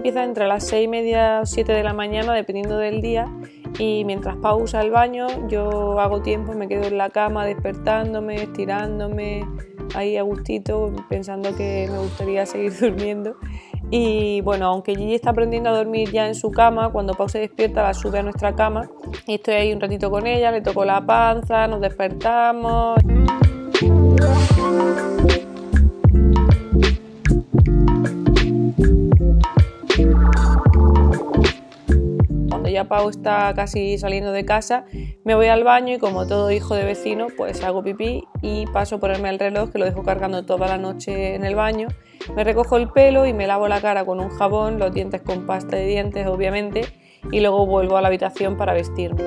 empieza entre las 6:30 o 7 de la mañana, dependiendo del día, y mientras Pau usa el baño, yo hago tiempo, me quedo en la cama despertándome, estirándome, ahí a gustito, pensando que me gustaría seguir durmiendo. Y bueno, aunque Gigi está aprendiendo a dormir ya en su cama, cuando Pau se despierta la sube a nuestra cama y estoy ahí un ratito con ella, le toco la panza, nos despertamos. Cuando ya Pau está casi saliendo de casa, me voy al baño y como todo hijo de vecino, pues hago pipí y paso a ponerme el reloj, que lo dejo cargando toda la noche en el baño. Me recojo el pelo y me lavo la cara con un jabón, los dientes con pasta de dientes, obviamente, y luego vuelvo a la habitación para vestirme.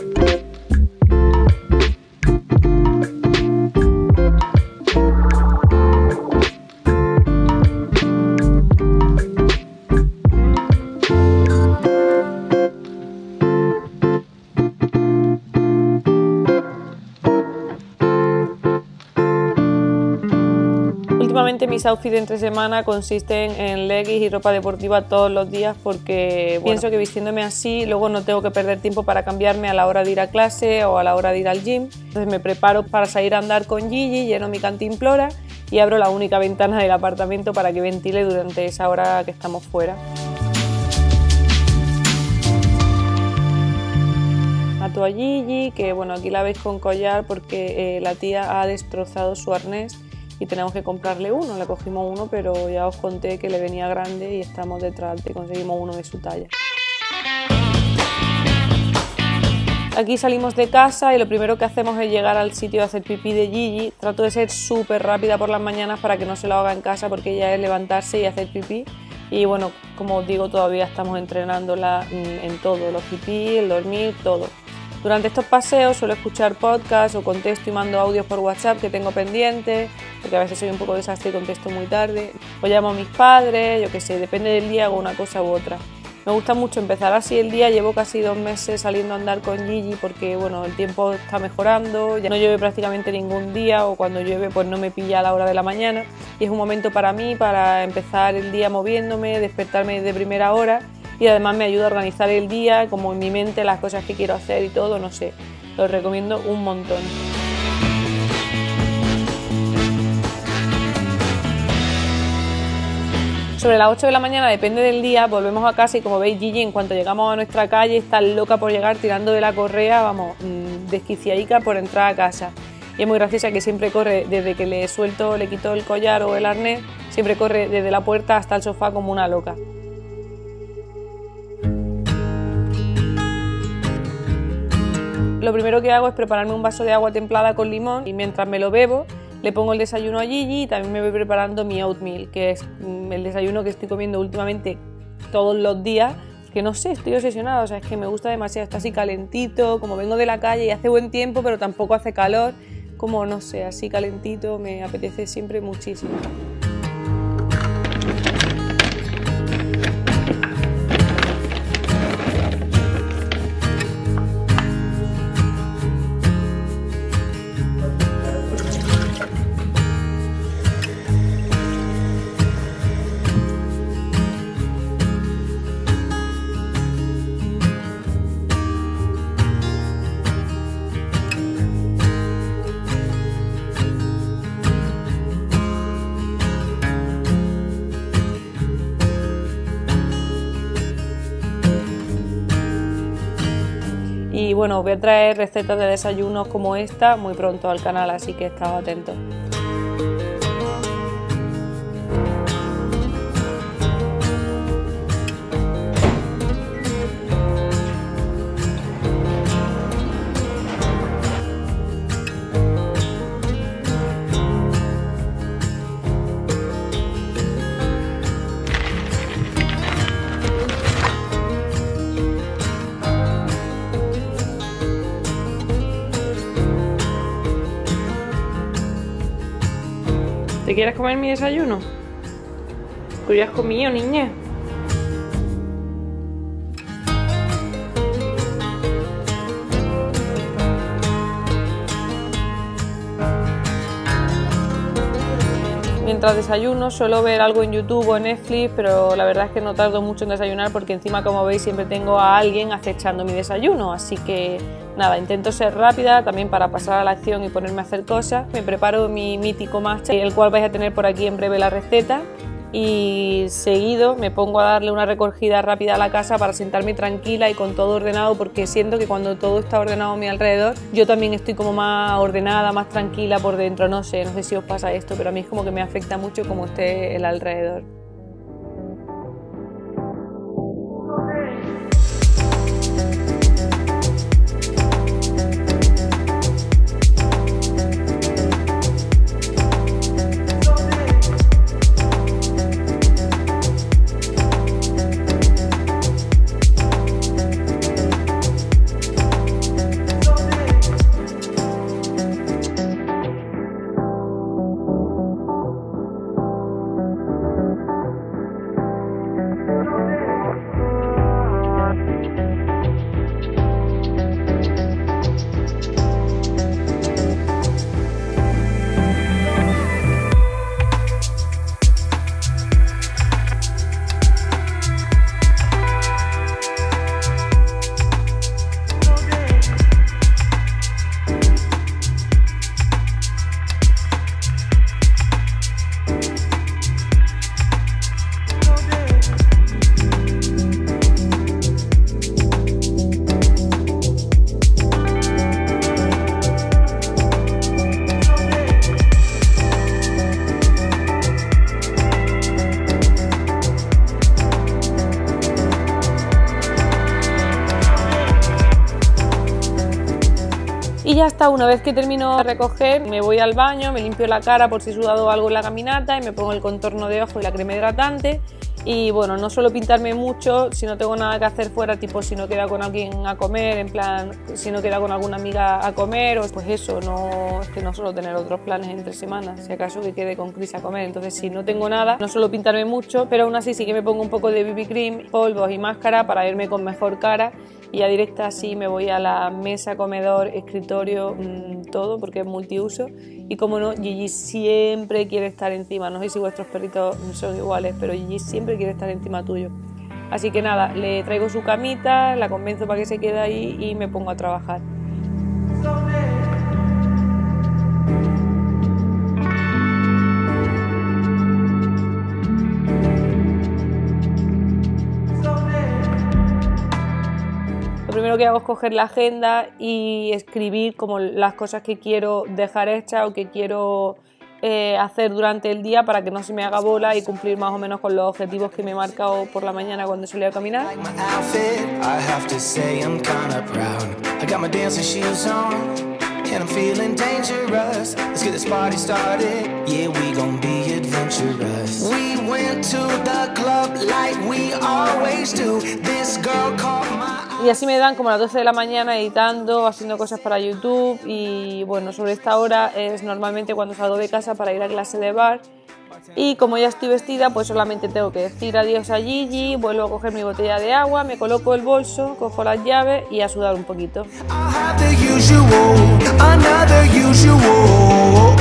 Últimamente mis outfits de entre semana consisten en leggings y ropa deportiva todos los días porque pienso que vistiéndome así luego no tengo que perder tiempo para cambiarme a la hora de ir a clase o a la hora de ir al gym. Entonces me preparo para salir a andar con Gigi, lleno mi cantimplora y abro la única ventana del apartamento para que ventile durante esa hora que estamos fuera. Ato a Gigi, que bueno, aquí la veis con collar porque la tía ha destrozado su arnés y tenemos que comprarle uno. Le cogimos uno, pero ya os conté que le venía grande y estamos detrás de conseguimos uno de su talla. Aquí salimos de casa y lo primero que hacemos es llegar al sitio de hacer pipí de Gigi. Trato de ser súper rápida por las mañanas para que no se lo haga en casa porque ya es levantarse y hacer pipí. Y bueno, como os digo, todavía estamos entrenándola en todo, los pipí, el dormir, todo. Durante estos paseos suelo escuchar podcasts o contesto y mando audios por WhatsApp que tengo pendientes, porque a veces soy un poco desastre y contesto muy tarde. O llamo a mis padres, yo qué sé, depende del día, hago una cosa u otra. Me gusta mucho empezar así el día, llevo casi 2 meses saliendo a andar con Gigi porque bueno, el tiempo está mejorando, ya no llueve prácticamente ningún día o cuando llueve pues no me pilla a la hora de la mañana y es un momento para mí para empezar el día moviéndome, despertarme de primera hora y además me ayuda a organizar el día, como en mi mente las cosas que quiero hacer y todo, no sé, lo recomiendo un montón. Sobre las 8 de la mañana, depende del día, volvemos a casa y como veis Gigi en cuanto llegamos a nuestra calle está loca por llegar tirando de la correa, vamos, desquiciadica por entrar a casa. Y es muy graciosa que siempre corre desde que le suelto, le quito el collar o el arnés, siempre corre desde la puerta hasta el sofá como una loca. Lo primero que hago es prepararme un vaso de agua templada con limón y mientras me lo bebo le pongo el desayuno a Gigi y también me voy preparando mi oatmeal, que es el desayuno que estoy comiendo últimamente todos los días, que no sé, estoy obsesionada, o sea, es que me gusta demasiado, está así calentito, como vengo de la calle y hace buen tiempo pero tampoco hace calor, como no sé, así calentito me apetece siempre muchísimo. Y bueno, voy a traer recetas de desayunos como esta muy pronto al canal, así que estad atentos. ¿Te quieres comer mi desayuno? Tú ya has comido, niña. mientras desayuno suelo ver algo en YouTube o en Netflix, pero la verdad es que no tardo mucho en desayunar porque encima, como veis, siempre tengo a alguien acechando mi desayuno, así que nada, intento ser rápida también para pasar a la acción y ponerme a hacer cosas. Me preparo mi mítico matcha, el cual vais a tener por aquí en breve la receta, y seguido me pongo a darle una recogida rápida a la casa para sentarme tranquila y con todo ordenado, porque siento que cuando todo está ordenado a mi alrededor, yo también estoy como más ordenada, más tranquila por dentro. No sé si os pasa esto, pero a mí es como que me afecta mucho como esté el alrededor. Y ya está, una vez que termino de recoger, me voy al baño, me limpio la cara por si he sudado algo en la caminata y me pongo el contorno de ojo y la crema hidratante. Y bueno, no suelo pintarme mucho si no tengo nada que hacer fuera, tipo si no queda con alguien a comer, en plan si no queda con alguna amiga a comer, o pues eso, no, es que no suelo tener otros planes entre semanas, si acaso que quede con Chris a comer. Entonces si no tengo nada, no suelo pintarme mucho, pero aún así sí que me pongo un poco de BB cream, polvos y máscara para irme con mejor cara. Y ya directa así me voy a la mesa, comedor, escritorio, todo, porque es multiuso. Y como no, Gigi siempre quiere estar encima. No sé si vuestros perritos son iguales, pero Gigi siempre quiere estar encima tuyo. Así que nada, le traigo su camita, la convenzo para que se quede ahí y me pongo a trabajar. Lo primero que hago es coger la agenda y escribir como las cosas que quiero dejar hechas o que quiero hacer durante el día para que no se me haga bola y cumplir más o menos con los objetivos que me he marcado por la mañana cuando salí a caminar. And I'm feeling dangerous. Let's get this party started. Yeah, we gon' be adventurous. We went to the club like we always do. This girl caught my... Y así me dan como las 12 de la mañana editando, haciendo cosas para YouTube. Y bueno, sobre esta hora es normalmente cuando salgo de casa para ir a clase de bar. Y como ya estoy vestida, pues solamente tengo que decir adiós a Gigi, vuelvo a coger mi botella de agua, me coloco el bolso, cojo las llaves y a sudar un poquito.